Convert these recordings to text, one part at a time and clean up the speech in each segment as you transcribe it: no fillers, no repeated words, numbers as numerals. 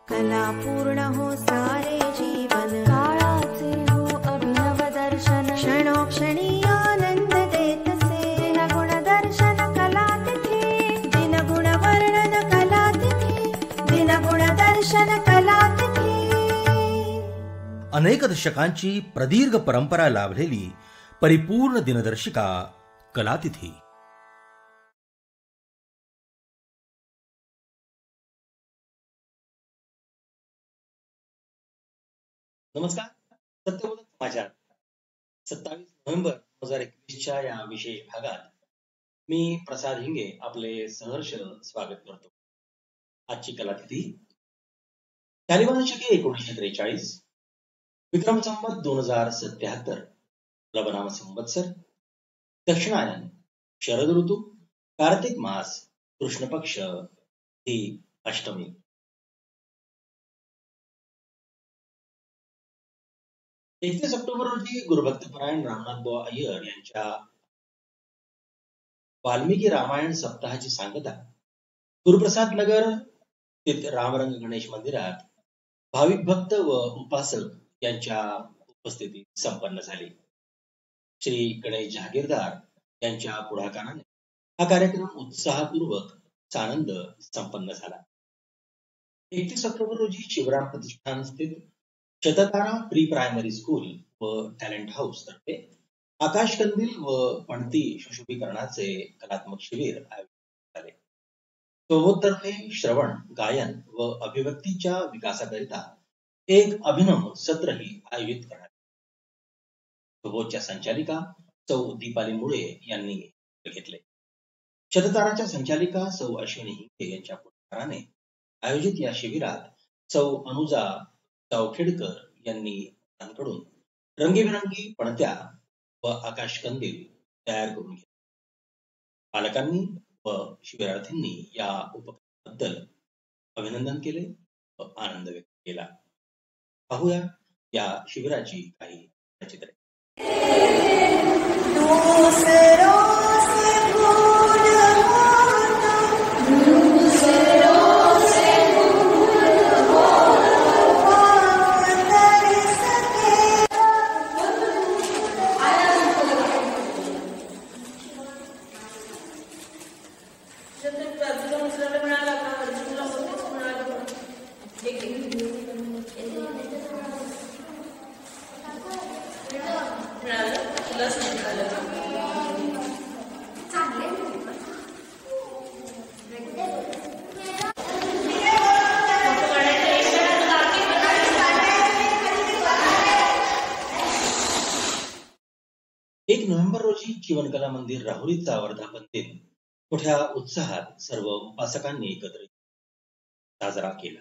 कला पूर्ण हो सारे जीवन, काळाचे हो अभिनव दर्शन, क्षणोक्षणी आनंद देतसे, दिनगुण दर्शन कलातिथे, दिनगुण वर्णन कलातिथे, दिनगुण दर्शन कलातिथे. अनेक दशकांची प्रदीर्घ परंपरा लाभलेली परिपूर्ण दिनदर्शिका कलातिथी. नमस्कार. सत्यबोधक समाचार 27 नोव्हेंबर 2021च्या या विशेष भागात मी प्रसाद हिंगे आपले सहर्ष स्वागत करतो. आजची कलातिथी शालिवाहन शके 1943, विक्रम संवत 2077, लवनाम संवत्सर, दक्षिणायन, शरद ऋतू, कार्तिक मास, कृष्ण पक्ष, ही अष्टमी. 31 ऑक्टोबर रोजी गुरुभक्तपरायण रामनाथबुवा अय्यर यांच्या वाल्मिकी रामायण सप्ताहाची सांगता गुरुप्रसाद नगर स्थित रामरंग गणेश मंदिरात भाविक भक्त व उपासक यांच्या उपस्थितीत संपन्न झाली. श्री गणेश जहागीरदार यांच्या पुढाकाराने हा कार्यक्रम उत्साहपूर्वक सानंद संपन्न झाला. 31 ऑक्टोबर रोजी शिवराम प्रतिष्ठान स्थित शततारा प्री प्रायमरी स्कूल व टॅलेंट हाऊस तर्फे आकाश कंदील व पणती सुशोभीकरणाचे कलात्मक शिबिर आयोजित झाले. सोबततर्फे श्रवण, गायन व अभिव्यक्तीच्या विकासाकरिता एक अभिनव सत्रही आयोजित करण्यात आले. सोबतच्या संचालिका सौ दीपाली मुळे यांनी घेतले. शतताराच्या संचालिका सौ अश्विनी हिंगे यांच्या पुढाकाराने आयोजित या शिबिरात सौ अनुजा गावखेडकर यांनी मुलांकडून रंगीबिरंगी पणत्या व आकाश कंदील तयार करून घेतले. पालकांनी व शिबिरार्थींनी या उपक्रमाबद्दल अभिनंदन केले व आनंद व्यक्त केला. पाहूया या शिबिराची काही चित्रे. नोव्हेंबर रोजी जीवनकला मंदिर राहुरीचा वर्धापन दिन मोठ्या उत्साहात सर्व उपासकांनी एकत्रित साजरा केला.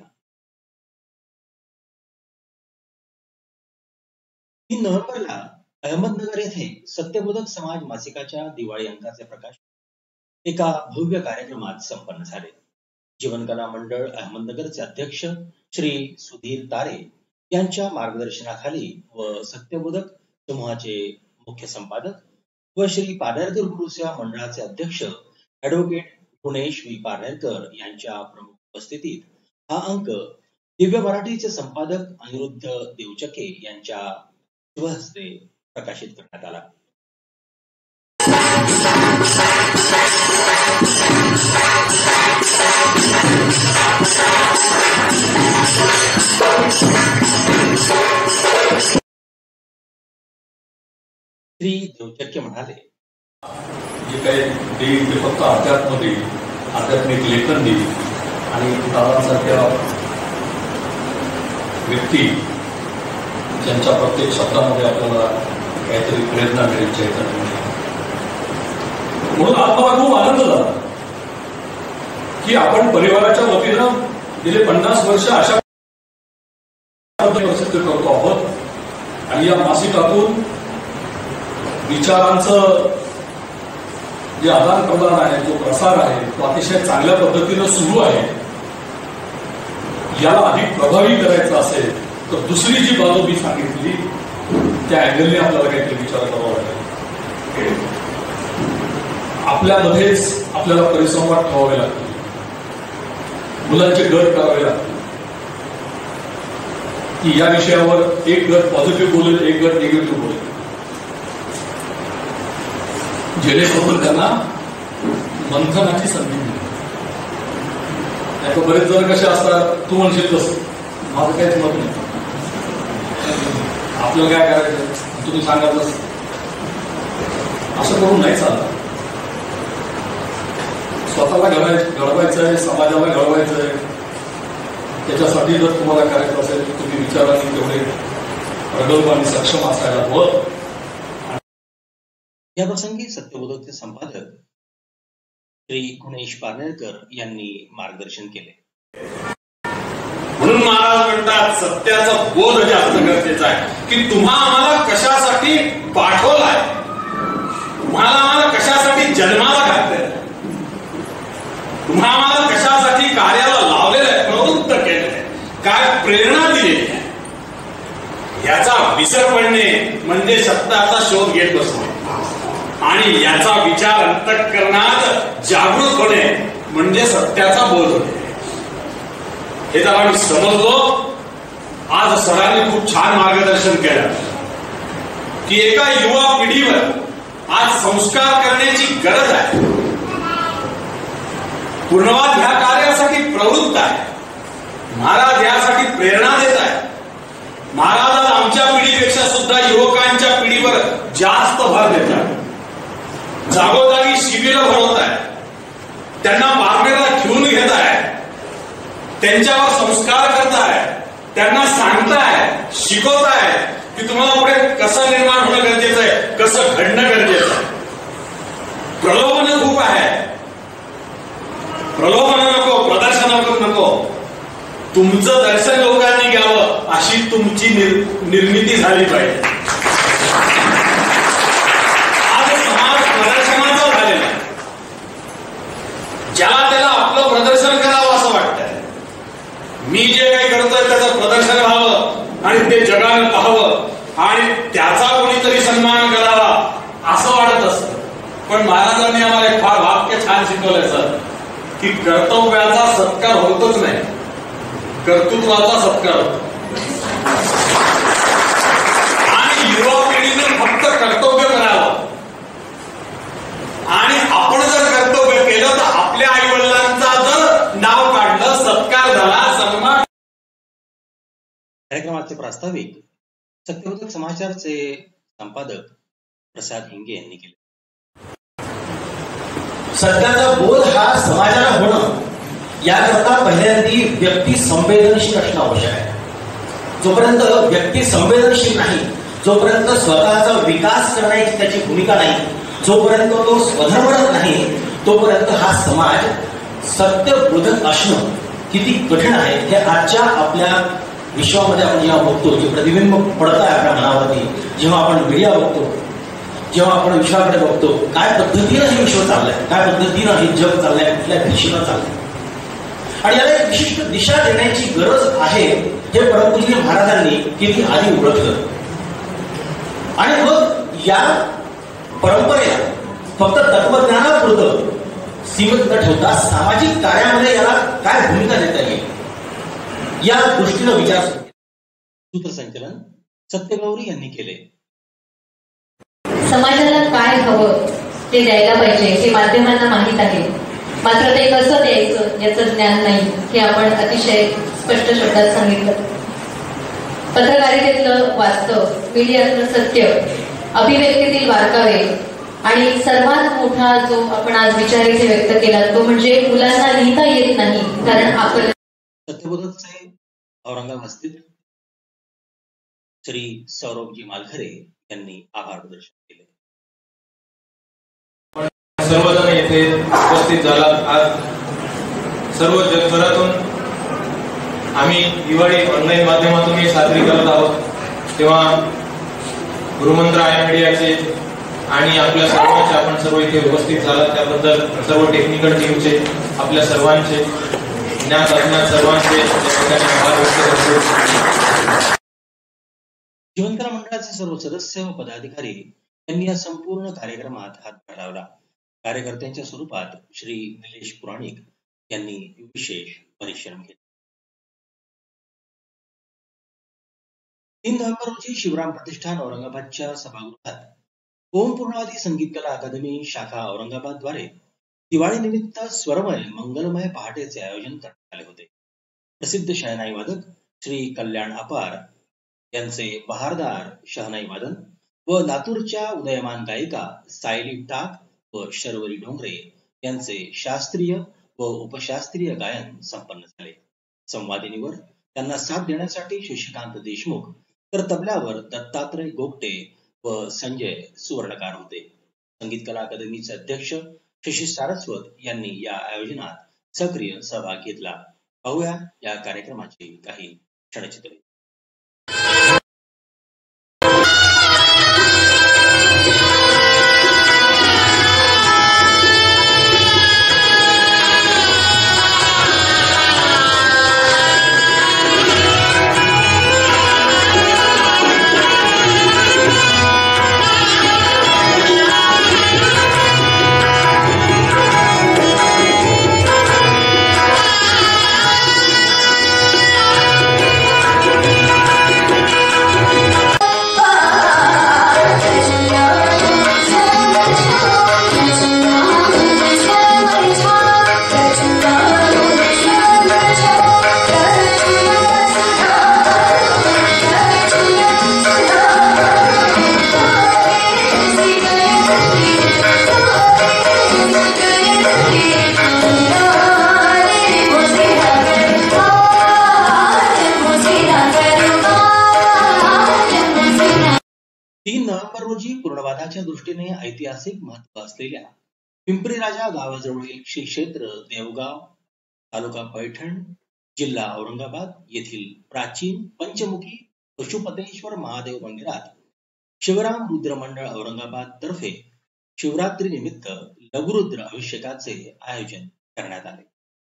3 नोव्हेंबरला अहमदनगर येथे सत्यबोधक समाज मासिकाच्या दिवाळी अंकाचे प्रकाशन एका भव्य कार्यक्रमात संपन्न झाले. जीवनकला मंडळ अहमदनगरचे अध्यक्ष श्री सुधीर तारे यांच्या मार्गदर्शनाखाली व सत्यबोधक समूहाचे मुख्य संपादक व श्री पारनेरकर गुरुसेवा मंडळाचे अध्यक्ष ॲडव्होकेट गुणेश व्ही पारनेरकर यांच्या प्रमुख उपस्थितीत हा अंक दिव्य मराठीचे संपादक अनिरुद्ध देवचके यांच्या शुभहस्ते प्रकाशित करण्यात आला. श्री देवचक्के म्हणाले, जे काही देईल ते फक्त अध्यात्म देईल, आध्यात्मिक लेखन देईल आणि दादांसारख्या व्यक्ती ज्यांच्या प्रत्येक शब्दामध्ये आपल्याला काहीतरी प्रेरणा मिळेल, चैतन्य मिळेल. म्हणून आम्हाला खूप आनंद झाला की आपण परिवाराच्या वतीनं गेले 50 वर्ष अशा करतो आहोत आणि या मासिकातून विचारांचं जे आदान प्रदान आहे, जो प्रसार आहे, तो अतिशय चांगल्या पद्धतीनं सुरू आहे. याला अधिक प्रभावी करायचं असेल तर दुसरी जी बाजू मी सांगितली त्या अँगलने आपल्याला काहीतरी विचार करावा लागेल. आपल्यामध्येच आपल्याला परिसंवाद ठेवावे लागतील, मुलांचे गट करावे लागतील, की या विषयावर एक गट पॉझिटिव्ह बोलेल, एक गट निगेटिव्ह बोलेल, जेणेकरून त्यांना मंथनाची संधी मिळेल. बरेच जण कसे असतात, तू म्हणशील तसं, माझं काहीच मत नाही, आपल्याला काय करायचं तुम्ही सांगाल तसं. असं करून नाही चालत. स्वतःला घडवायचंय, समाजाला घडवायचंय. त्याच्यासाठी जर तुम्हाला करायचं असेल तर तुम्ही विचाराने तेवढे प्रगल्भ आणि सक्षम असायला हवं. या प्रसंगी सत्यबोधकचे संपादक श्री गुणेश पारनेरकर यांनी मार्गदर्शन केले. म्हणून महाराज म्हणतात सत्याचा बोध जास्त गरजेचा आहे, की तुम्हा आम्हाला कशासाठी पाठवलाय, तुम्हाला आम्हाला कशासाठी जन्माला घातलंय, तुम्हा आम्हाला कशासाठी कार्याला लावलेलं आहे, प्रवृत्त केलेलं आहे, काय प्रेरणा दिलेली आहे, याचा विसर पडणे म्हणजे सत्याचा शोध घेत बसणे आणि याचा विचार अंतःकरणात जागृत होणे म्हणजे सत्याचा बोध होणे. हे जरा मी समजलो. आज सरांनी खूप छान मार्गदर्शन केलं की एका युवा पिढीवर आज संस्कार करण्याची गरज आहे. पूर्णवाद ह्या कार्यासाठी प्रवृत्त आहे. महाराज यासाठी प्रेरणा देत आहे. महाराज आमच्या पिढीपेक्षा सुद्धा युवकांच्या पिढीवर जास्त भर देत आहे. जागोजागी शिबिरं भरवत आहे, त्यांना पारनेरला घेऊन घेत आहे, त्यांच्यावर संस्कार करताय, त्यांना सांगताय, शिकवताय की तुम्हाला पुढे कसं निर्माण होणं गरजेचं आहे, कसं घडणं गरजेचं आहे. प्रलोभन खूप आहे. प्रलोभन नको, प्रदर्शन नको. तुमचं दर्शन लोकांनी घ्यावं अशी तुमची निर्मिती झाली पाहिजे. आज समाज प्रदर्शनाचा झालेला आहे. ज्याला त्याला आपलं प्रदर्शन करावं असं वाटतंय. मी जे काही करतोय त्याचं प्रदर्शन व्हावं आणि ते जगाने पाहावं आणि त्याचा कोणीतरी सन्मान करावा असं वाटत असतं. पण महाराजांनी आम्हाला एक फार वाक्य छान शिकवलंय सर, की कर्तव्याचा सत्कार होतच नाही, कर्तृत्वाचा सत्कार होतो. आणि युवा पिढीने फक्त कर्तव्य करावं आणि आपण जर कर्तव्य केलं तर आपल्या आई वडिलांचा जर नाव काढलं, सत्कार झाला, सन्मान. कार्यक्रमाचे प्रास्ताविक सत्यबोधक समाचारचे संपादक प्रसाद हिंगे यांनी केले. सत्याचा बोध हा समाजाला होणं याकरता पहिल्यांदी व्यक्ती संवेदनशील असणं आवश्यक आहे. जोपर्यंत व्यक्ती संवेदनशील नाही, जोपर्यंत स्वतःचा विकास करण्याची त्याची भूमिका नाही, जोपर्यंत तो स्वधर्मरत नाही, तोपर्यंत हा समाज सत्यबोधक असणं किती कठीण आहे हे आजच्या आपल्या विश्वामध्ये आपण जेव्हा बघतो, जे प्रतिबिंब पडत आहे आपल्या मनावरती, जेव्हा आपण मीडिया बघतो, जेव्हा आपण विश्वाकडे बघतो, काय पद्धतीनं हे विश्व चाललंय, काय पद्धतीनं हे जग चाललंय, कुठल्या दिशेनं चाललंय आणि याला एक विशिष्ट दिशा देण्याची गरज आहे हे परमपूज्य महाराजांनी किती आधी ओळखलं. आणि मग या परंपरेला फक्त तत्वज्ञानापुरतं सीमित न ठेवता सामाजिक कार्यामध्ये याला काय भूमिका देता येईल या दृष्टीनं विचार. सूत्रसंचलन सत्यगौरी यांनी केले. समाजाला काय हवं ते द्यायला पाहिजे हे माध्यमांना माहीत आहे, मात्र ते कसं द्यायचं याचं ज्ञान नाही हे आपण अतिशय स्पष्ट शब्दात सांगितलं. पत्रकारितेतलं वास्तव, मीडियातलं सत्य, अभिव्यक्तीतील बारकावे आणि सर्वात मोठा जो आपण आज विचार इथे व्यक्त केला तो म्हणजे मुलांना लिहिता येत नाही कारण आपण. सत्यबोधकचे औरंगाबाद स्थित श्री सौरभजी मालखरे यांनी आभार प्रदर्शन केले. सर्वजण येथे उपस्थित झालात. आज सर्व जगभरातून आम्ही दिवाळी ऑनलाईन माध्यमातून साजरी करत आहोत, तेव्हा गुरुमंत्र आय मीडियाचे आणि आपल्या सर्वांचे आपण सर्व इथे उपस्थित झालात त्याबद्दल सर्व टेक्निकल टीमचे, आपल्या सर्वांचे, ज्ञात अज्ञात सर्वांचे आभार व्यक्त करतो. जीवनकला मंडळाचे सर्व सदस्य व पदाधिकारी यांनी या संपूर्ण कार्यक्रमात हातभार लावला. कार्यकर्त्यांच्या स्वरूपात श्री निलेश पुराणिक यांनी विशेष परिश्रम केले. 3 नोव्हेंबर रोजी शिवराम प्रतिष्ठान औरंगाबादच्या सभागृहात ओम पूर्णावती संगीत कला अकादमी शाखा औरंगाबाद द्वारे दिवाळी निमित्त स्वरमय मंगलमय पहाटेचे आयोजन करण्यात आले होते. प्रसिद्ध शहनाई वादक श्री कल्याण अपार यांचे बहारदार शहनाई वादन व लातूरच्या उदयमान गायिका सायली टाक व शर्वरी डोंगरे यांचे शास्त्रीय व उपशास्त्रीय गायन संपन्न झाले. संवादिनीवर त्यांना साथ देण्यासाठी शशिकांत देशमुख तर तबल्यावर दत्तात्रय गोगटे व संजय सुवर्णकार होते. संगीत कला अकादमीचे अध्यक्ष शशी सारस्वत यांनी या आयोजनात सक्रिय सहभाग घेतला. पाहूया या कार्यक्रमाची काही क्षणचित्रे. पूर्णवादाच्या दृष्टीने ऐतिहासिक महत्व असलेल्या पिंपरी राजा गावाजवळील श्री क्षेत्र देवगाव तालुका पैठण जिल्हा औरंगाबाद येथील प्राचीन पंचमुखी पशुपतेश्वर महादेव मंदिरात शिवराम रुद्र मंडळ औरंगाबाद तर्फे शिवरात्री निमित्त लघुरुद्र अभिषेकाचे आयोजन करण्यात आले.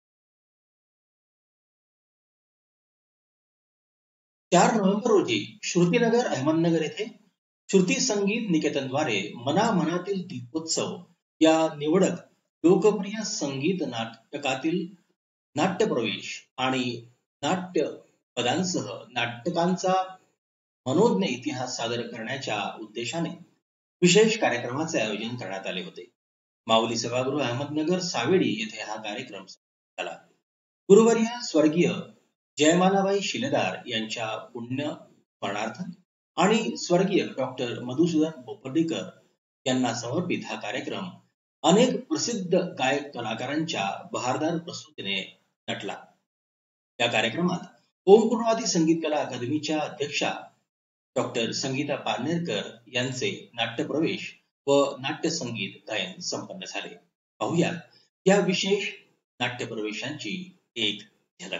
4 नोव्हेंबर रोजी श्रुतीनगर अहमदनगर येथे श्रुती संगीत निकेतनद्वारे मना मनातील दीपोत्सव या निवडक लोकप्रिय संगीत नाटकातील नाट्यप्रवेश आणि नाट्य पदांसह नाटकांचा मनोज्ञ इतिहास सादर करण्याच्या उद्देशाने विशेष कार्यक्रमाचे आयोजन करण्यात आले होते. माऊली सभागृह अहमदनगर सावेडी येथे हा कार्यक्रम झाला. गुरुवर्य स्वर्गीय जयमालाबाई शिलेदार यांच्या पुण्य स्मरणार्थ आणि स्वर्गीय डॉक्टर मधुसूदन बोपर्डीकर यांना समर्पित हा कार्यक्रम अनेक प्रसिद्ध गायक कलाकारांच्या बहारदार प्रस्तुतीने नटला. या कार्यक्रमात ओम पूर्णावती संगीत कला अकादमीच्या अध्यक्षा डॉक्टर संगीता पारनेरकर यांचे नाट्यप्रवेश व नाट्यसंगीत गायन संपन्न झाले. पाहूया या विशेष नाट्यप्रवेशांची एक झलक.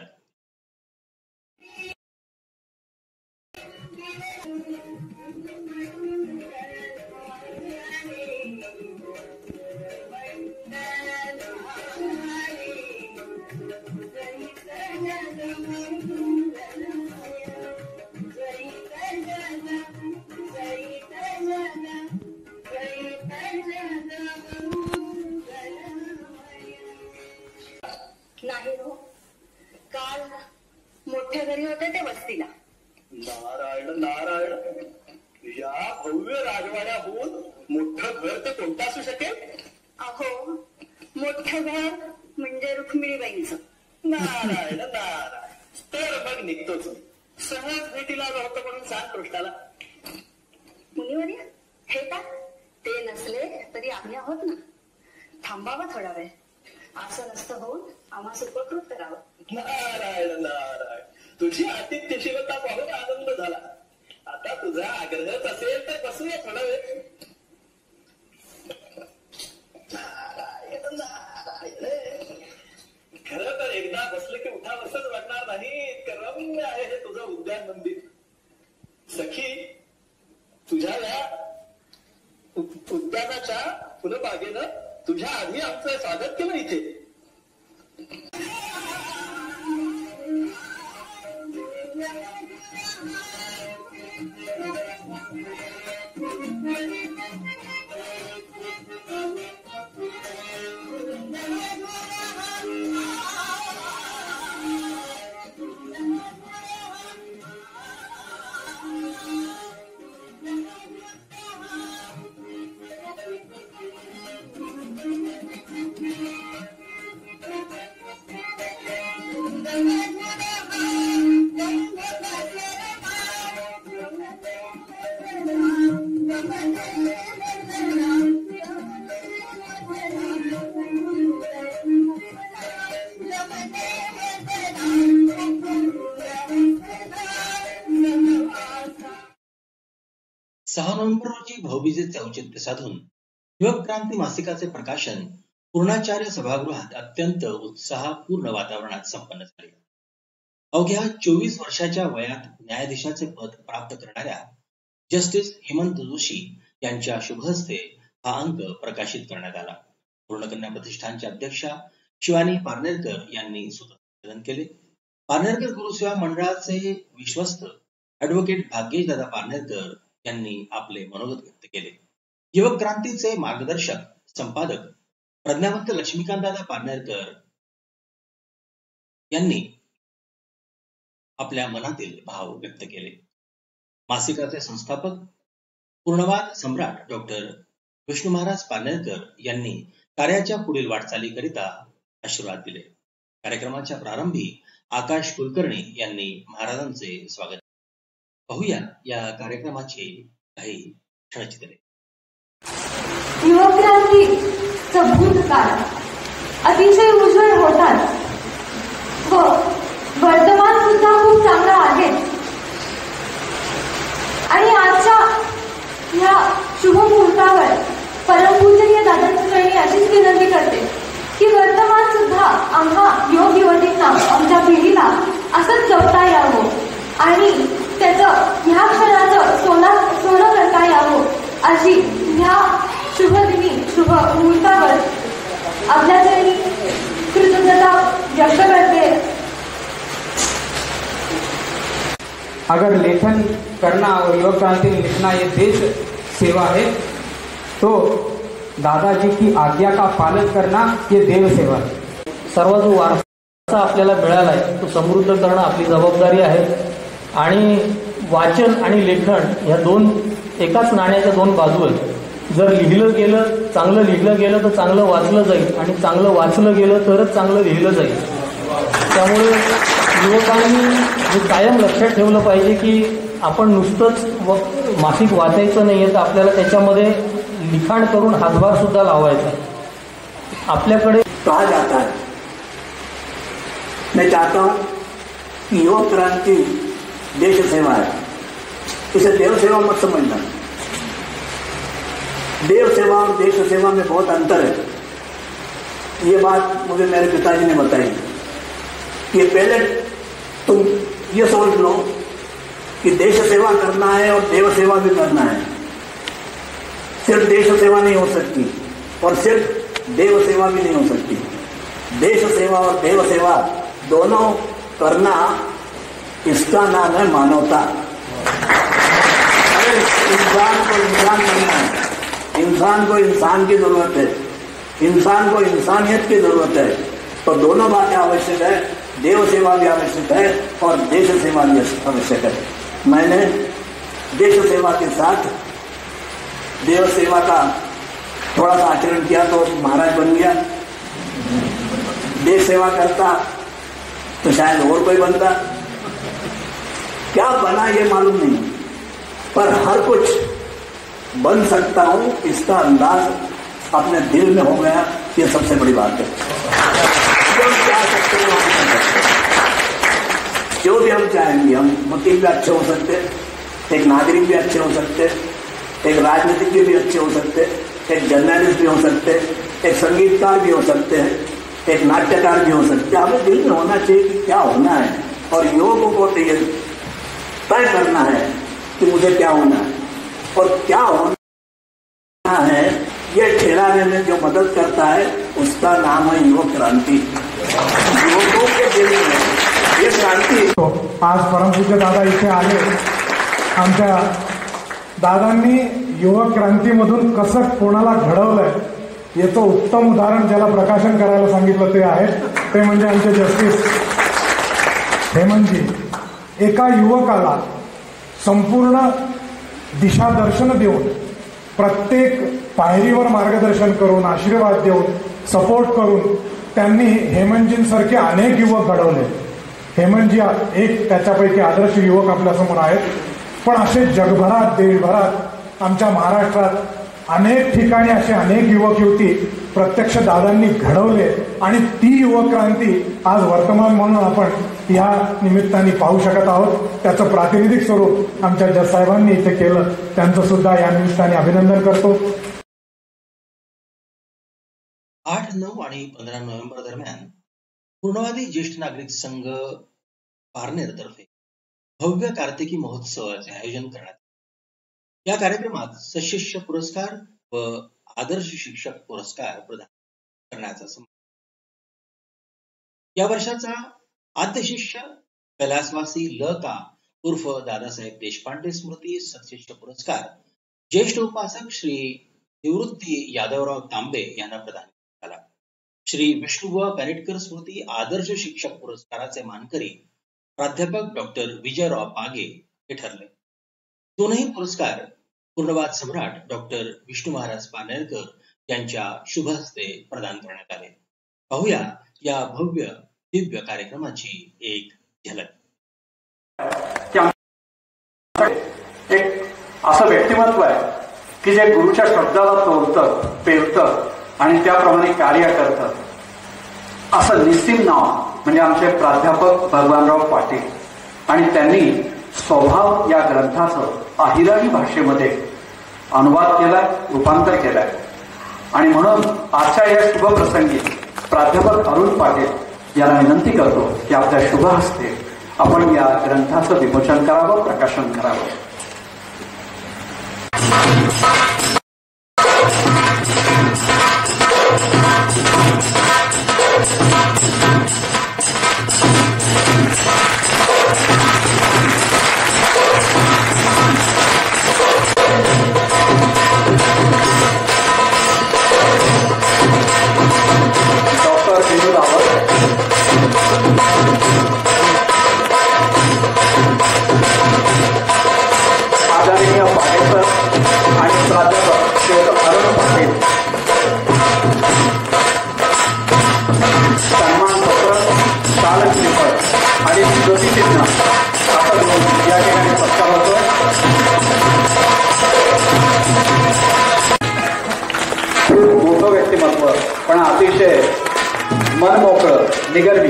नाही हो, काल मोठ्या घरी होते ते वस्तीला. नारायण नारायण, या भव्य राजवाड्याहून मोठं घर तर कोणतं असू शकेल? अहो, मोठं घर म्हणजे रुक्मिणीबाईंचं. नारायण नारायण, तर मग निघतोच. सहज भेटीला होतं म्हणून सांग पृष्ठाला. मुनिवर्य, हे का ते नसले तरी आम्ही आहोत ना. थांबावं थोडा वेळ. असं नसतं होऊन आम्हा सुखकृत करावं. नारायण नारायण, तुझी आतिथ्यशीलता पाहून आनंद झाला. आता तुझा आग्रहच असेल तर बसूया थोडा वेळ. नारायण नारायण, खरं तर एकदा बसलं की उठा बसच वाटणार नाही. इतकं रम्य आहे हे तुझं उद्यान मंदिर. सखी, तुझ्या या उद्यानाच्या फुलबागेनं तुझ्या आधी आमचं स्वागत केलं इथे. 6 नोव्हेंबर रोजी भाऊबीजेचे औचित्य साधून युवक क्रांती मासिकाचे प्रकाशन पूर्णाचार्य सभागृहात अत्यंत उत्साहपूर्ण वातावरणात संपन्न झाले. अवघ्या 24 वर्षाच्या वयात न्यायाधीशाचे पद प्राप्त करणाऱ्या जस्टिस हेमंत जोशी यांच्या शुभहस्ते हा अंक प्रकाशित करण्यात आला. पूर्णकन्या प्रतिष्ठानच्या अध्यक्षा शिवानी पारनेरकर यांनी सूत्रसंचालन केले. पारनेरकर गुरुसेवा मंडळाचे विश्वस्त ऍडव्होकेट भाग्येशदादा पारनेरकर यांनी आपले मनोगत व्यक्त केले. युवक क्रांतीचे मार्गदर्शक संपादक प्रज्ञावंत लक्ष्मीकांतदादा पारनेरकर यांनी आपल्या मनातील भाव व्यक्त केले. मासिकाचे संस्थापक पूर्णवाद सम्राट डॉक्टर विष्णू महाराज पारनेरकर यांनी कार्याच्या पुढील वाटचालीकरिता आशीर्वाद दिले. कार्यक्रमाच्या प्रारंभी आकाश कुलकर्णी यांनी महाराजांचे स्वागत. पाहूया या कार्यक्रमाचे काही क्षणचित्रे. युवक क्रांती सभूत काळ अतिशय उज्ज्वल होतात व वर्तमान सुद्धा खूप चांगला आहे. आणि आजच्या या शुभ मुहूर्तावर परमपूजनीय दादांची अशीच विनंती करते की वर्तमान सुद्धा आम्हा युवक युवतींना आमच्या पिढीला असंच जपता यावं आणि त्याचं ह्या क्षणाचं सोनं करता यावं अशी ह्या शुभ दिनी शुभ मुहूर्तावर आपल्यासाठी कृतज्ञता व्यक्त करते. अगर लेखन करना और युवक क्रांति में लिखना ये देश सेवा है तो दादाजी की आज्ञा का पालन करना ये देव सेवा है. सर्व जो वारसा आपल्याला मिळाला आहे तो समृद्ध करणं आपली जबाबदारी आहे. आणि वाचन आणि लेखन ह्या एकाच नाण्याच्या दोन बाजू आहेत. जर लिहिलं गेलं, चांगलं लिहिलं गेलं तर चांगलं वाचलं जाईल आणि चांगलं वाचलं गेलं तरच चांगलं लिहिलं जाईल. त्यामुळे युवकांनी हे कायम लक्षात ठेवलं पाहिजे की आपण नुसतंच मासिक वाचायचं नाहीये, तर आपल्याला त्याच्यामध्ये लिखाण करून हातभार सुद्धा लावायचा. आपल्याकडे कहा जाता है, मैं चाहता हूं कि युवक क्रांति देश सेवा है, इसे देव सेवा मत समझना. देव सेवा और देश सेवा में बहुत अंतर है. ये बात मुझे मेरे पिताजी ने बताई कि पहले तुम ये समझ लो कि देश सेवा करना है और देव सेवा भी करना है. सिर्फ देश सेवा नहीं हो सकती और सिर्फ देव सेवा भी नहीं हो सकती. देश सेवा और देव सेवा दोनों करना, इसका नाम है मानवता. अरे इंसान को इंसान बनना है, इंसान को इंसान की जरूरत है, इंसान को इंसानियत की जरूरत है. तो दोनों बातें आवश्यक है. देव सेवा भी आवश्यक है और देश सेवा भी आवश्यक है. मैंने देश सेवा के साथ देव सेवा का थोड़ा सा आचरण किया तो महाराज बन गया. देश सेवा करता तो शायद और कोई बनता. क्या बना ये मालूम नहीं, पर हर कुछ बन सकता हूं इसका अंदाज अपने दिल में हो गया. ये सबसे बड़ी बात है. जो चाह सकते हैं हम कर सकते हैं. जो भी हम चाहेंगे, हम वकील भी अच्छे हो सकते, एक नागरिक भी अच्छे हो सकते, एक राजनीतिज्ञ भी अच्छे हो सकते, एक जर्नलिस्ट भी हो सकते, एक संगीतकार भी हो सकते हैं, एक नाट्यकार भी हो सकते. हमें दिल में होना चाहिए कि क्या होना है और युवकों को तय करना है कि मुझे क्या होना है और क्या होना है. ये ठहराने में जो मदद करता है उसका नाम है युवक क्रांति. युवकों के दिल में ये क्रांती. आज परमपूज्य दादा इथे आले. आमच्या दादांनी युवक क्रांतीमधून कसं कोणाला घडवलंय याचं उत्तम उदाहरण ज्याला प्रकाशन करायला सांगितलं ते आहे, ते म्हणजे आमचे जस्टिस हेमंतजी. एका युवकाला संपूर्ण दिशादर्शन देऊन, प्रत्येक पायरीवर मार्गदर्शन करून, आशीर्वाद देऊन, सपोर्ट करून त्यांनी हेमंतजींसारखे अनेक युवक घडवले. हेमंतजी एक त्याच्यापैकी आदर्श युवक आपल्यासमोर आहेत. पण असे जगभरात, देशभरात, आमच्या महाराष्ट्रात अनेक ठिकाणी असे अनेक युवक युवती प्रत्यक्ष दादांनी घडवले आणि ती युवक क्रांती आज वर्तमान म्हणून आपण या निमित्ताने पाहू शकत आहोत. त्याचं प्रातिनिधिक स्वरूप आमच्या जज साहेबांनी इथे केलं, त्यांचं सुद्धा या निमित्ताने अभिनंदन करतो. 8, 9 आणि 15 नोव्हेंबर दरम्यान पूर्णवादी ज्येष्ठ नागरिक संघ पारनेरतर्फे भव्य कार्तिकी महोत्सवाचे आयोजन करण्यात आले. या कार्यक्रमात सशिष्य पुरस्कार व आदर्श शिक्षक पुरस्कार प्रदान करण्याचा समावेश. या वर्षाचा आद्य शिष्य कैलासवासी ल.का. उर्फ दादासाहेब देशपांडे स्मृती सशिष्य पुरस्कार ज्येष्ठ उपासक श्री निवृत्ती यादवराव तांबे यांना प्रदान करण्यात आला. श्री विष्णुबुवा कानेटकर स्मृती आदर्श शिक्षक पुरस्काराचे मानकरी प्राध्यापक डॉक्टर विजयराव पागे हे ठरले. दोनही पुरस्कार पूर्णवाद सम्राट डॉक्टर विष्णू महाराज पारनेरकर यांच्या शुभ हस्ते प्रदान करण्यात आले. पाहूया या भव्य दिव्य कार्यक्रमाची एक झलक. एक असं व्यक्तिमत्व आहे की जे गुरुच्या शब्दाला तोडतं, पेलतं आणि त्याप्रमाणे कार्य करतं. असं निस्सीम नाव म्हणजे आमचे प्राध्यापक भगवानराव पाटील, आणि त्यांनी स्वभाव या ग्रंथाचं अहिराणी भाषेमध्ये अनुवाद केलाय, रूपांतर केलाय. आणि म्हणून आजच्या या शुभ प्रसंगी प्राध्यापक अरुण पाटील यांना विनंती करतो की आपल्या शुभ हस्ते आपण या ग्रंथाचं विमोचन करावं, प्रकाशन करावं. आदरणीय पाटेकर आणि प्राध्यापक अरुण पाटील सन्मानपत्र, शालचिन्ह आणि ज्योतिचिन्ह आपण या ठिकाणी सत्कार होतो. खूप मोठं व्यक्तिमत्व, पण अतिशय मनमोकळं, निगर्वी.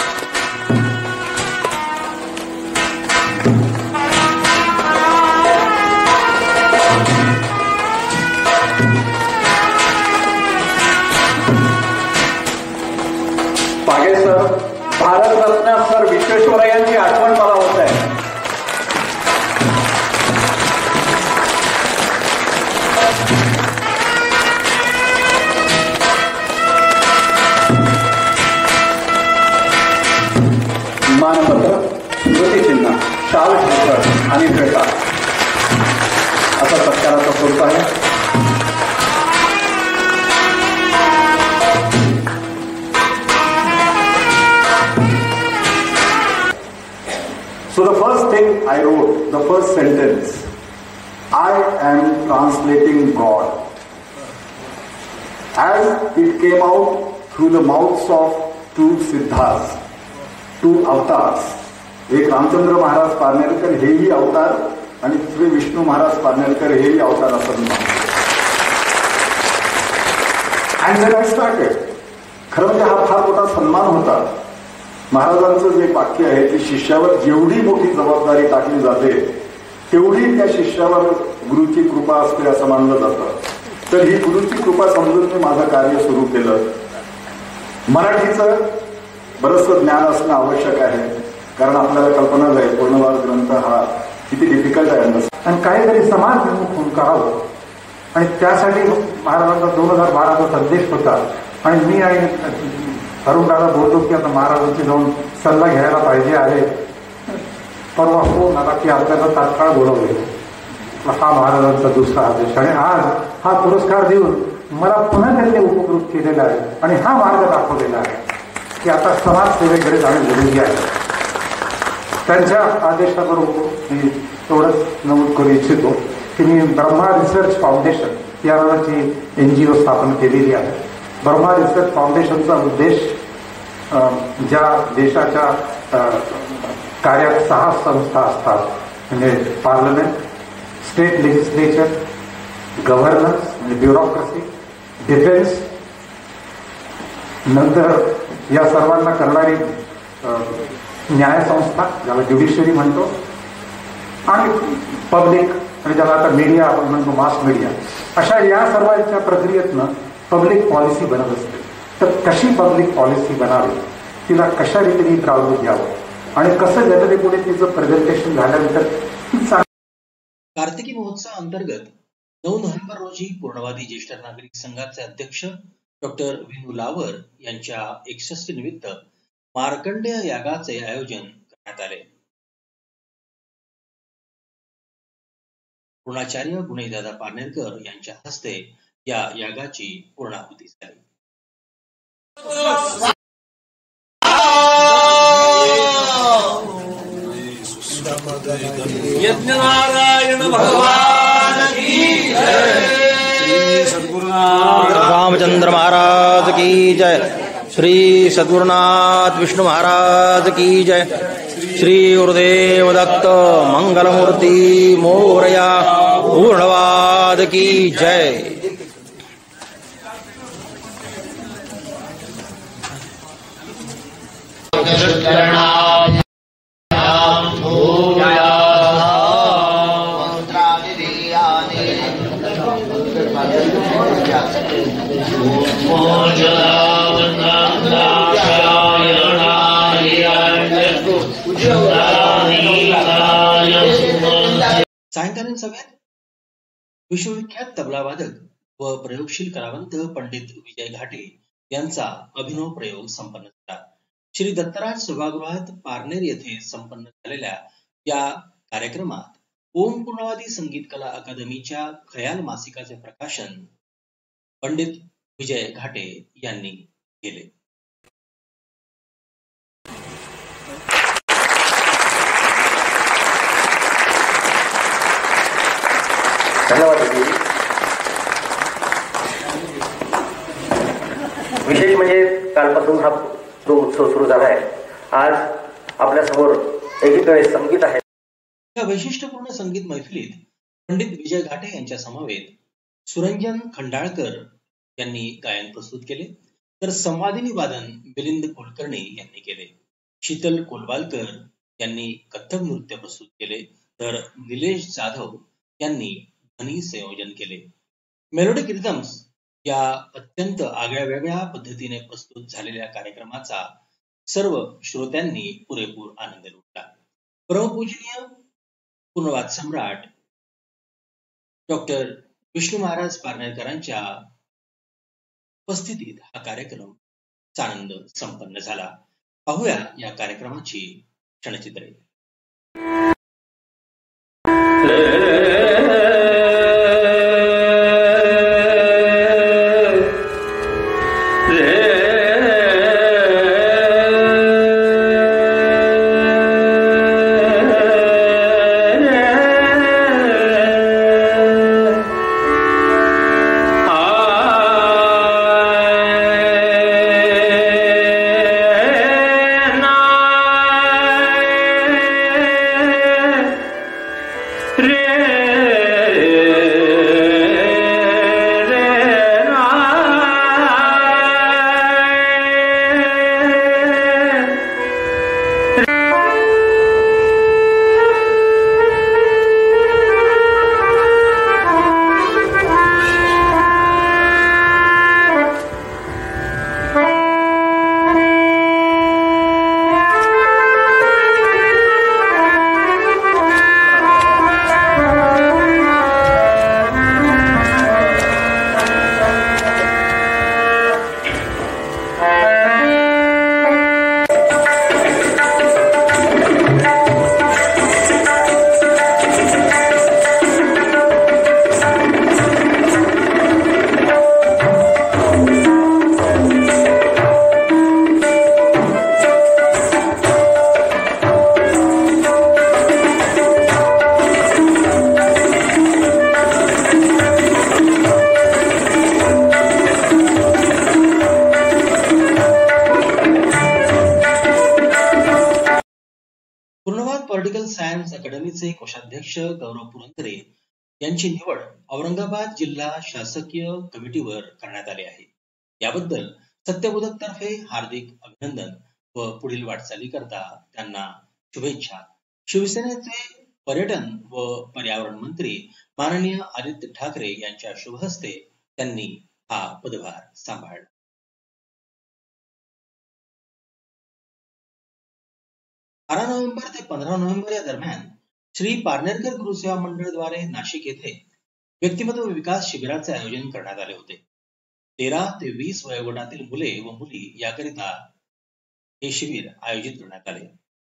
पागे सर, भारतरत्न सर विश्वेश्वरय्यांची आठवण मला होत आहे. मानपत्र, स्मृतिचिन्ह, शाल ठेकर आणि भेटा असा सत्काराचा स्वरूप आहे. So the first thing I wrote, the first sentence, I am translating God. As it came out through the mouths of two Siddhas, two avatars. एक रामचंद्र महाराज पारनेरकर हेही अवतार आणि श्री विष्णू महाराज पारनेरकर हेही अवतार असं मी मानतो. And then I started. खरं म्हणजे हा फार मोठा सन्मान होता. महाराजांचं जे वाक्य आहे की शिष्यावर जेवढी मोठी जबाबदारी टाकली जाते तेवढी त्या शिष्यावर गुरुची कृपा असते असं मानलं जातं. तर ही गुरुची कृपा समजून मी माझं कार्य सुरू केलं. मराठीचं बरंचसं ज्ञान असणं आवश्यक आहे, कारण आपल्याला कल्पनाच आहे पूर्णवाद ग्रंथ हा किती डिफिकल्ट आहे आणि काहीतरी समाजविमुख करावं. आणि त्यासाठी महाराजांचा 2012चा संदेश होता. आणि मी आणि अरुणदादा बोलतो की आता महाराजांची जाऊन सल्ला घ्यायला पाहिजे आहे. परवा फोन आला की आपल्याला तात्काळ बोलवले. हा महाराजांचा दुसरा आदेश. आणि आज हा पुरस्कार देऊन मला पुन्हा त्यांनी उपकृत केलेला आहे आणि हा मार्ग दाखवलेला आहे की आता समाजसेवेकडे जाणे जरुरी आहे. त्यांच्या आदेशाबरोबर मी एवढंच नमूद करू इच्छितो की मी ब्रह्मा रिसर्च फाउंडेशन या नावाची NGO स्थापन केलेली आहे. ब्रह्मा रिसर्च फाउंडेशनचा उद्देश ज्या देशाच्या कार्यात 6 संस्था असतात, म्हणजे पार्लमेंट, स्टेट लेजिस्लेचर, गव्हर्नन्स म्हणजे ब्युरोक्रेसी, डिफेन्स, नंतर या सर्वांना करणारी न्यायसंस्था ज्याला ज्युडिशियरी म्हणतो आणि पब्लिक आणि ज्याला आता मीडिया आपण म्हणतो मास मीडिया, अशा या सर्वांच्या प्रक्रियेतनं पब्लिक पॉलिसी बनत असते. तर कशी पब्लिक पॉलिसी बनावी, तिला कशा रीतीने प्रारूप द्यावं आणि कसं जनतेपुढे तिचं प्रेझेंटेशन झाल्यानंतर. कार्तिकी महोत्सव अंतर्गत 9 नोव्हेंबर रोजी पूर्णवादी ज्येष्ठ नागरिक संघाचे अध्यक्ष डॉक्टर विनू लावर यांच्या 61 निमित्त मार्कंडेय यागाचे आयोजन करण्यात आले. पूर्णाचार्य गुणेदादा पारनेरकर यांच्या हस्ते या यागाची पूर्णाहुती झाली. यज्ञनारायण भगवान की जय. सद्गुरुनाथ रामचंद्र महाराज की जय. श्री सद्गुरुनाथ विष्णु महाराज की जय. श्री गुरुदेव दत्त मंगलमूर्ति मोरया पूर्णवाद की जय. सायंकालीन सभेत विश्वविख्यात तबलावादक व प्रयोगशील कलावंत पंडित विजय घाटे यांचा अभिनव प्रयोग संपन्न झाला. श्री दत्तराज सभागृहात पारनेर येथे संपन्न झालेल्या या कार्यक्रमात ओम पूर्णवादी संगीत कला अकादमीच्या खयाल मासिकाचे प्रकाशन पंडित विजय घाटे यांनी केले. धन्यवाद. विशेष म्हणजे कालपासून हा जो उत्सव सुरू झाला आहे, आज आपल्यासमोर एकीकडे संगीत आहे. या वैशिष्ट्यपूर्ण संगीत मैफिलीत पंडित विजय घाटे यांच्या समवेत सुरंजन खंडाळकर यांनी गायन प्रस्तुत केले, तर संवादिनी वादन मिलिंद कुलकर्णी यांनी केले. शीतल कोलवालकर यांनी कथ्थक नृत्य प्रस्तुत केले, तर निलेश जाधव यांनी ध्वनी संयोजन केले. मेलोडिक रिदम्स या अत्यंत आगळ्या पद्धतीने प्रस्तुत झालेल्या कार्यक्रमाचा सर्व श्रोत्यांनी पुरेपूर आनंद लुटला. परमपूजनीय पूर्णवाद सम्राट डॉक्टर विष्णू महाराज पारनेरकरांच्या उपस्थितीत हा कार्यक्रम सानंद संपन्न झाला. पाहूया या कार्यक्रमाची क्षणचित्रे. पॉलिटिकल सायन्स अकॅडमीचे कोषाध्यक्ष गौरव पुरंदरे यांची निवड औरंगाबाद जिल्हा शासकीय कमिटीवर करण्यात आली आहे. याबद्दल सत्यबोधक तर्फे हार्दिक अभिनंदन व पुढील वाटचाली करता त्यांना शुभेच्छा. शिवसेनेचे पर्यटन व पर्यावरण मंत्री माननीय आदित्य ठाकरे यांच्या शुभ हस्ते त्यांनी हा पदभार सांभाळला. 12 नोव्हेंबर ते 15 नोव्हेंबर या दरम्यान श्री पारनेरकर गुरुसेवा मंडळद्वारे नाशिक येथे व्यक्तिमत्व विकास शिबिराचे आयोजन करण्यात आले होते. 13 ते 20 वयोगटातील मुले व मुली याकरिता हे शिबिर आयोजित करण्यात आले.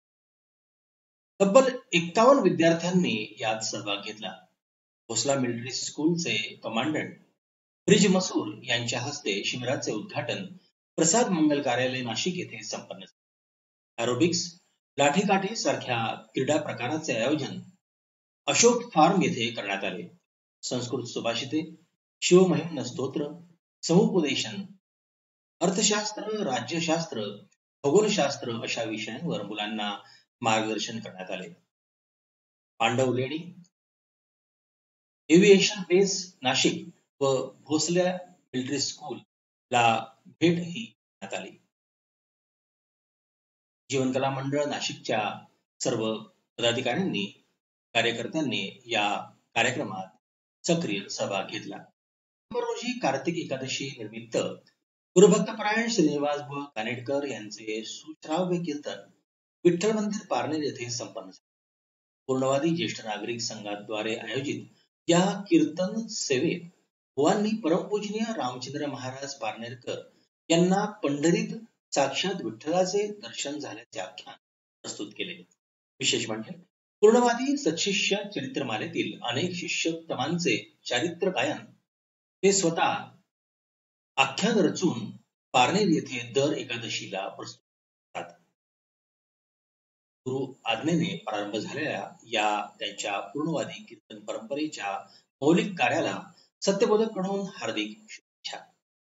तब्बल 51 विद्यार्थ्यांनी यात सहभाग घेतला. भोसला मिलिटरी स्कूलचे कमांडंट ब्रिज मसूर यांच्या हस्ते शिबिराचे उद्घाटन प्रसाद मंगल कार्यालय नाशिक येथे संपन्न झाले. एरोबिक्स, लाठीकाठी सारख्या क्रीडा प्रकाराचे आयोजन अशोक फार्म येथे करण्यात आले. संस्कृत सुभाषिते, शिवमहिम्न स्तोत्र, समुपदेशन, अर्थशास्त्र, राज्यशास्त्र, खगोलशास्त्र अशा विषयांवर मुलांना मार्गदर्शन करण्यात आले. पांडव लेणी, एव्हिएशन बेस नाशिक व भोसले मिलिटरी स्कूल ला भेट ही देण्यात आली. जीवनकला मंडळ नाशिकच्या सर्व पदाधिकाऱ्यांनी, कार्यकर्त्यांनी या कार्यक्रमात सक्रिय सहभाग घेतला. रोजी कार्तिक एकादशी निमित्त गुरुभक्तपरायण श्रीनिवास बुवा कानेटकर यांचे सुश्राव्य कीर्तन विठ्ठल मंदिर पारनेर येथे संपन्न झाले. पूर्णवादी ज्येष्ठ नागरिक संघाद्वारे आयोजित या कीर्तन सेवेत बुवांनी परमपूजनीय रामचंद्र महाराज पारनेरकर यांना पंढरीत साक्षात विठ्ठलाचे दर्शन झाल्याचे आख्यान प्रस्तुत केले. विशेष म्हणजे पूर्णवादी सत्शिष्य चरित्रमालेतील अनेक शिष्योत्तमांचे चारित्र गायन ते स्वतः आख्यान रचून पारनेर येथे दर एकादशीला प्रस्तुत करतात. गुरु आज्ञेने प्रारंभ झालेल्या या त्यांच्या पूर्णवादी कीर्तन परंपरेच्या मौलिक कार्याला सत्यबोधककडून हार्दिक शुभेच्छा.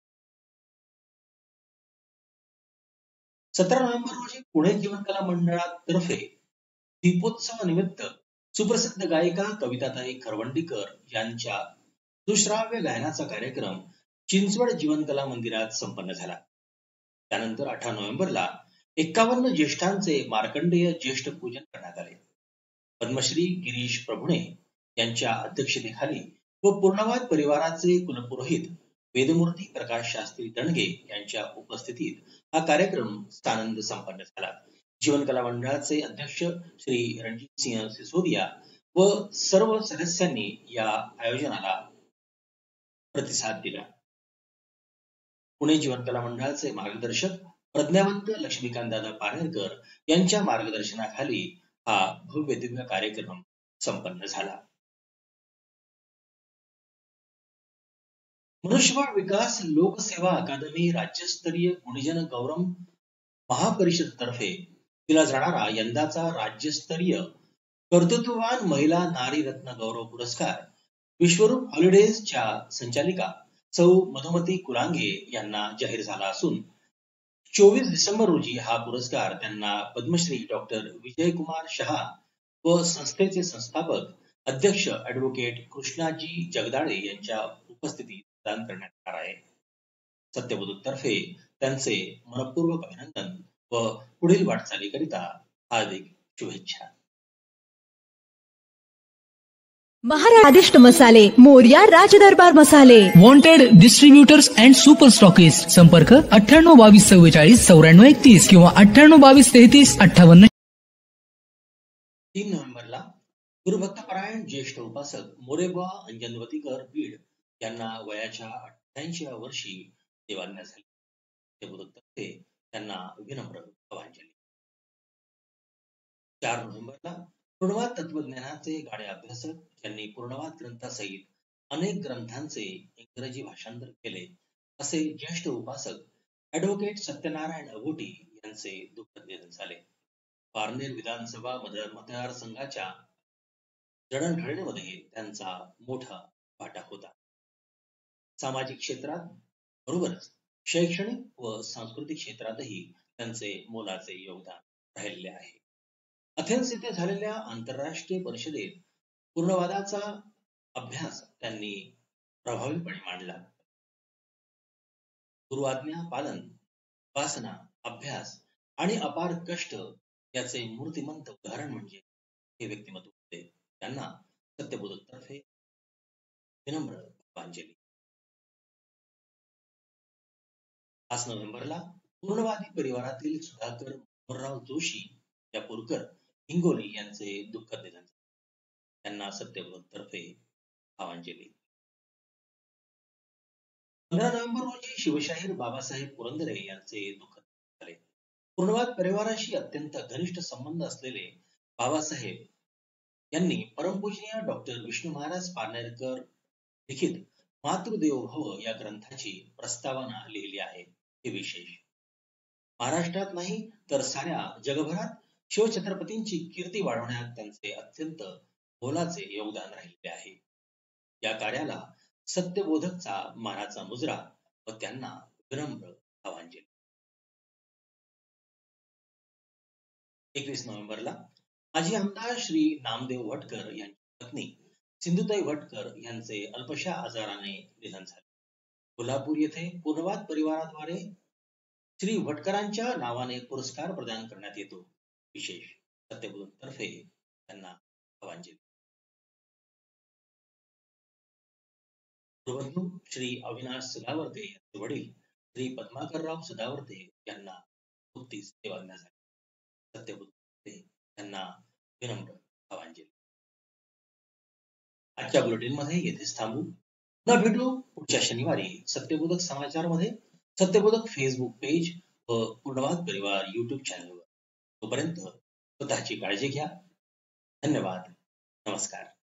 17 नोव्हेंबर रोजी पुणे जीवनकला मंडळातर्फे दीपोत्सव निमित्त सुप्रसिद्ध गायिका कविताताई खरवंडीकर यांच्या सुश्राव्य गायनाचा कार्यक्रम चिंचवड जीवनकला मंदिरात संपन्न झाला. त्यानंतर 18 नोव्हेंबरला 51 ज्येष्ठांचे मार्कंडेय ज्येष्ठ पूजन करण्यात आले. पद्मश्री गिरीश प्रभुणे यांच्या अध्यक्षतेखाली व पूर्णवाद परिवाराचे कुलपुरोहित वेदमूर्ती प्रकाश शास्त्री दणगे यांच्या उपस्थितीत हा कार्यक्रम सानंद संपन्न झाला. जीवनकला मंडळाचे अध्यक्ष श्री रणजित सिंह सिसोदिया व सर्व सदस्यांनी या आयोजनाला प्रतिसाद दिला. पुणे जीवनकला मंडळाचे मार्गदर्शक प्रज्ञावंत लक्ष्मीकांतदादा पारनेरकर यांच्या मार्गदर्शनाखाली हा भव्य दिव्य कार्यक्रम संपन्न झाला. मनुष्यबळ विकास लोकसेवा अकादमी राज्यस्तरीय गुणीजन गौरव महापरिषद तर्फे दिला जाणारा यंदाचा राज्यस्तरीय कर्तृत्ववान महिला नारी रत्न गौरव पुरस्कार विश्वरूप हॉलिडेजच्या संचालिका सौ मधुमती कुलांगे यांना जाहीर झाला असून 24 डिसेंबर रोजी हा पुरस्कार त्यांना पद्मश्री डॉक्टर विजयकुमार शहा व संस्थेचे संस्थापक अध्यक्ष ॲडव्होकेट कृष्णाजी जगदाळे यांच्या उपस्थितीत प्रदान करण्यात येणार आहे. सत्यबोधतर्फे त्यांचे मनपूर्वक अभिनंदन व पुढील वाटचालीकरिता हार्दिक शुभेच्छा. महाराष्ट्र मसाले, मोरया राजदरबार मसाले, wanted distributors and super stockist. संपर्क 98 22 44 94 31 किंवा 98 22 33 58. 3 नोव्हेंबरला गुरुभक्तपरायण ज्येष्ठ उपासक मोरेबुवा अंजनवतीकर बीड यांना वयाच्या 88व्या वर्षी देवाज्ञा झाली. सत्यबोधतर्फे त्यांना विनम्र आदरांजली. 4 नोव्हेंबरला पूर्णवाद तत्वज्ञानाचे गाढे अभ्यासक ज्यांनी पूर्णवाद ग्रंथासहित अनेक ग्रंथांचे इंग्रजी भाषांतर केले असे ज्येष्ठ उपासक ॲडव्होकेट सत्यनारायण अघोटी यांचे दुःखद निधन झाले. पारनेर विधानसभा मतदारसंघाच्या जडणघडणीमध्ये त्यांचा मोठा वाटा होता. सामाजिक क्षेत्रात बरोबरच शैक्षणिक व सांस्कृतिक क्षेत्रातही त्यांचे मोलाचे योगदान राहिलेले आहे. अथेन्स येथे झालेल्या आंतरराष्ट्रीय परिषदेत पूर्णवादाचा अभ्यास त्यांनी प्रभावीपणे मांडला. गुरुआज्ञा पालन, उपासना, अभ्यास आणि अपार कष्ट याचे मूर्तिमंत उदाहरण म्हणजे हे व्यक्तिमत्व होते. त्यांना सत्यबोधक तर्फे विनम्र श्रद्धांजली. 5 नोव्हेंबरला पूर्णवादी परिवारातील सुधाकर मनोहरराव जोशी या पुरकर हिंगोली यांचे दुःखद निधन झाले. त्यांना सत्यबोधक तर्फे भावांजली. 15 नोव्हेंबर रोजी शिवशाहीर बाबासाहेब पुरंदरे यांचे दुःखद झाले. पूर्णवाद परिवाराशी अत्यंत घनिष्ठ संबंध असलेले बाबासाहेब यांनी परमपूजनीय डॉक्टर विष्णू महाराज पारनेरकर लिखित मातृदेवो भव या ग्रंथाची प्रस्तावना लिहिली आहे. हे विशेष. महाराष्ट्रात नाही तर साऱ्या जगभरात शिवछत्रपतींची कीर्ती वाढवण्यात त्यांचे अत्यंत मोलाचे योगदान राहिले आहे. या कार्याला सत्यबोधकचा मानाचा मुजरा व त्यांना विनम्र भावांजली. 21 नोव्हेंबरला माजी आमदार श्री नामदेव वटकर यांची पत्नी सिंधुताई वटकर यांचे अल्पशा आजाराने निधन झाले. कोल्हापूर येथे पूर्णवाद परिवाराद्वारे श्री वटकरांच्या नावाने पुरस्कार प्रदान करण्यात येतो. विशेष. सत्यबोधक तर्फे त्यांना भावांजली. गुरुबंधू श्री अविनाश सदावर्ते यांचे वडील श्री पद्माकरराव सदावर्ते यांना नुकतीच सेवाज्ञा झाली. सत्यबोधक त्यांना विनम्र भावांजली. आजच्या बुलेटिन मध्ये येथेच थांबू. पुन्हा भेटू पुढच्या शनिवारी सत्यबोधक समाचार मध्ये, सत्यबोधक फेसबुक पेज व पूर्णवाद परिवार युट्यूब चॅनलवर. तोपर्यंत स्वतःची काळजी घ्या. धन्यवाद. नमस्कार.